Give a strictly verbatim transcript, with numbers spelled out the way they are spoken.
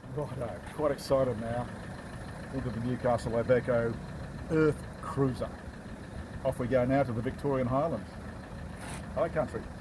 Righto, quite excited now into the Newcastle Iveco Earthcruiser. Off we go now to the Victorian Highlands. High Country.